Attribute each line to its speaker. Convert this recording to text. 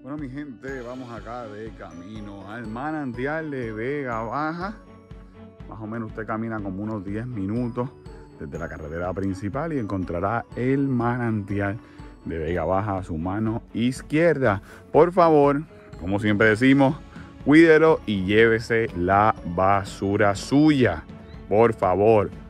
Speaker 1: Bueno, mi gente, vamos acá de camino al manantial de Vega Baja. Más o menos usted camina como unos 10 minutos desde la carretera principal y encontrará el manantial de Vega Baja a su mano izquierda. Por favor, como siempre decimos, cuídelo y llévese la basura suya. Por favor.